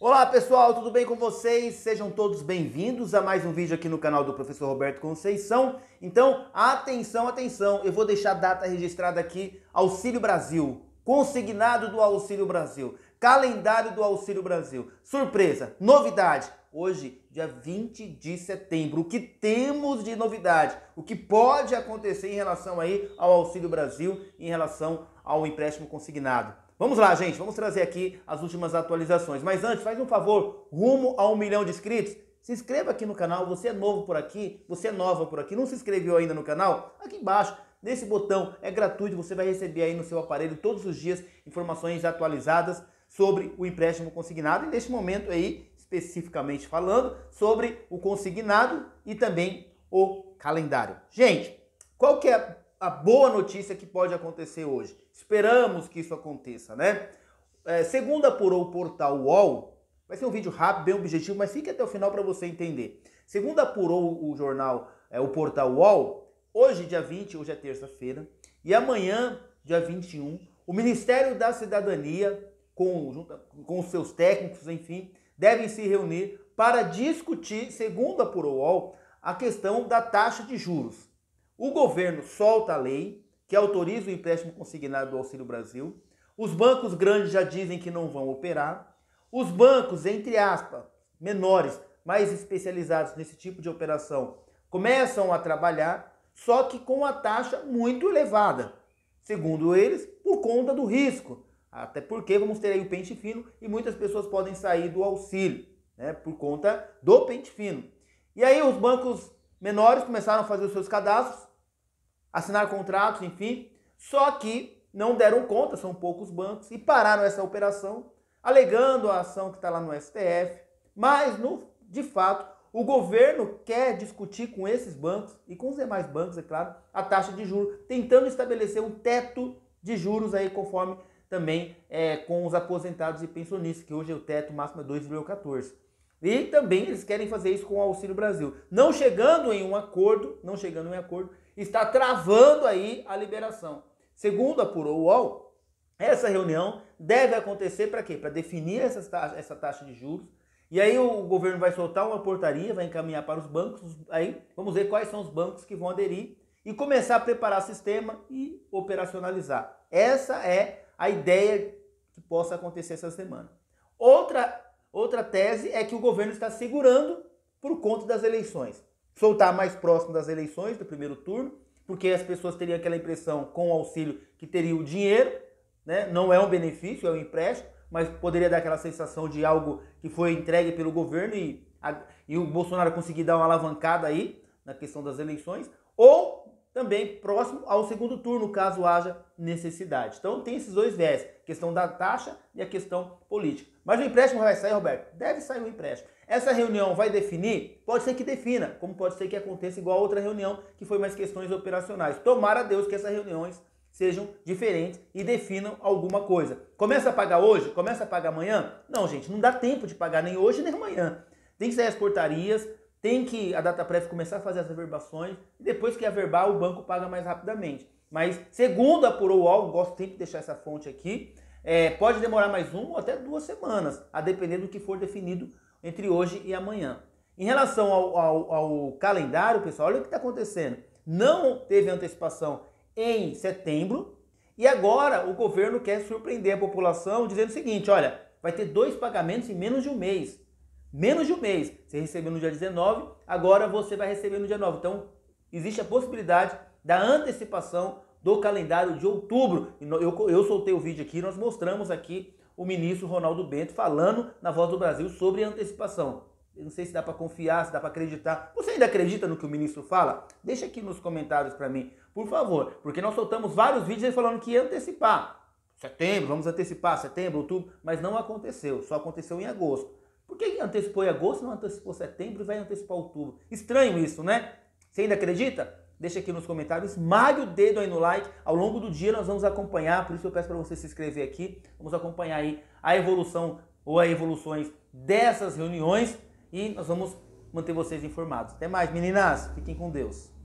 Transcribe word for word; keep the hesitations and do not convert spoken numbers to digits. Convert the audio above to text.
Olá pessoal, tudo bem com vocês? Sejam todos bem-vindos a mais um vídeo aqui no canal do professor Roberto Conceição. Então, atenção, atenção, eu vou deixar a data registrada aqui, Auxílio Brasil, consignado do Auxílio Brasil, calendário do Auxílio Brasil. Surpresa, novidade, hoje, dia vinte de setembro, o que temos de novidade, o que pode acontecer em relação aí ao Auxílio Brasil, em relação ao empréstimo consignado. Vamos lá, gente, vamos trazer aqui as últimas atualizações. Mas antes, faz um favor, rumo a um milhão de inscritos. Se inscreva aqui no canal, você é novo por aqui, você é nova por aqui, não se inscreveu ainda no canal? Aqui embaixo, nesse botão, é gratuito, você vai receber aí no seu aparelho todos os dias informações atualizadas sobre o empréstimo consignado e neste momento aí, especificamente falando, sobre o consignado e também o calendário. Gente, qual que é a boa notícia que pode acontecer hoje? Esperamos que isso aconteça, né? É, segundo apurou o portal U O L, vai ser um vídeo rápido, bem objetivo, mas fique até o final para você entender. Segundo apurou o jornal, é, o portal U O L, hoje, dia vinte, hoje é terça-feira, e amanhã, dia vinte e um, o Ministério da Cidadania, com, junto, com os seus técnicos, enfim, devem se reunir para discutir, segundo apurou o U O L, a questão da taxa de juros. O governo solta a lei que autoriza o empréstimo consignado do Auxílio Brasil. Os bancos grandes já dizem que não vão operar. Os bancos, entre aspas, menores, mais especializados nesse tipo de operação, começam a trabalhar, só que com a taxa muito elevada. Segundo eles, por conta do risco. Até porque vamos ter aí o pente fino e muitas pessoas podem sair do auxílio, né, por conta do pente fino. E aí os bancos menores começaram a fazer os seus cadastros, assinar contratos, enfim, só que não deram conta, são poucos bancos, e pararam essa operação, alegando a ação que está lá no S T F, mas, no, de fato, o governo quer discutir com esses bancos, e com os demais bancos, é claro, a taxa de juros, tentando estabelecer um teto de juros aí, conforme também é, com os aposentados e pensionistas, que hoje o teto máximo é dois vírgula quatorze. E também eles querem fazer isso com o Auxílio Brasil. Não chegando em um acordo, não chegando em um acordo, está travando aí a liberação. Segundo apurou o U O L, essa reunião deve acontecer para quê? Para definir essa taxa, essa taxa de juros. E aí o governo vai soltar uma portaria, vai encaminhar para os bancos. Aí vamos ver quais são os bancos que vão aderir e começar a preparar o sistema e operacionalizar. Essa é a ideia que possa acontecer essa semana. Outra Outra tese é que o governo está segurando por conta das eleições. Soltar mais próximo das eleições, do primeiro turno, porque as pessoas teriam aquela impressão com o auxílio que teria o dinheiro, né? Não é um benefício, é um empréstimo, mas poderia dar aquela sensação de algo que foi entregue pelo governo e, a, e o Bolsonaro conseguir dar uma alavancada aí na questão das eleições, ou também próximo ao segundo turno, caso haja necessidade. Então tem esses dois viés, questão da taxa e a questão política. Mas o empréstimo vai sair, Roberto? Deve sair o empréstimo. Essa reunião vai definir? Pode ser que defina, como pode ser que aconteça igual a outra reunião, que foi mais questões operacionais. Tomara a Deus que essas reuniões sejam diferentes e definam alguma coisa. Começa a pagar hoje? Começa a pagar amanhã? Não, gente, não dá tempo de pagar nem hoje nem amanhã. Tem que sair as portarias, tem que a Dataprev começar a fazer as averbações e depois que averbar o banco paga mais rapidamente. Mas segundo apurou o U O L, gosto sempre de deixar essa fonte aqui, é, pode demorar mais uma ou até duas semanas, a depender do que for definido entre hoje e amanhã. Em relação ao, ao, ao calendário, pessoal, olha o que está acontecendo. Não teve antecipação em setembro e agora o governo quer surpreender a população dizendo o seguinte, olha, vai ter dois pagamentos em menos de um mês. Menos de um mês. Você recebeu no dia dezenove, agora você vai receber no dia nove. Então, existe a possibilidade da antecipação do calendário de outubro. Eu, eu soltei o vídeo aqui, nós mostramos aqui o ministro Ronaldo Bento falando na Voz do Brasil sobre antecipação. Eu não sei se dá para confiar, se dá para acreditar. Você ainda acredita no que o ministro fala? Deixa aqui nos comentários para mim, por favor. Porque nós soltamos vários vídeos aí falando que ia antecipar. Setembro, vamos antecipar, setembro, outubro. Mas não aconteceu, só aconteceu em agosto. Por que antecipou em agosto, não antecipou setembro e vai antecipar outubro? Estranho isso, né? Você ainda acredita? Deixa aqui nos comentários, esmague o dedo aí no like. Ao longo do dia nós vamos acompanhar, por isso eu peço para você se inscrever aqui. Vamos acompanhar aí a evolução ou as evoluções dessas reuniões e nós vamos manter vocês informados. Até mais, meninas. Fiquem com Deus.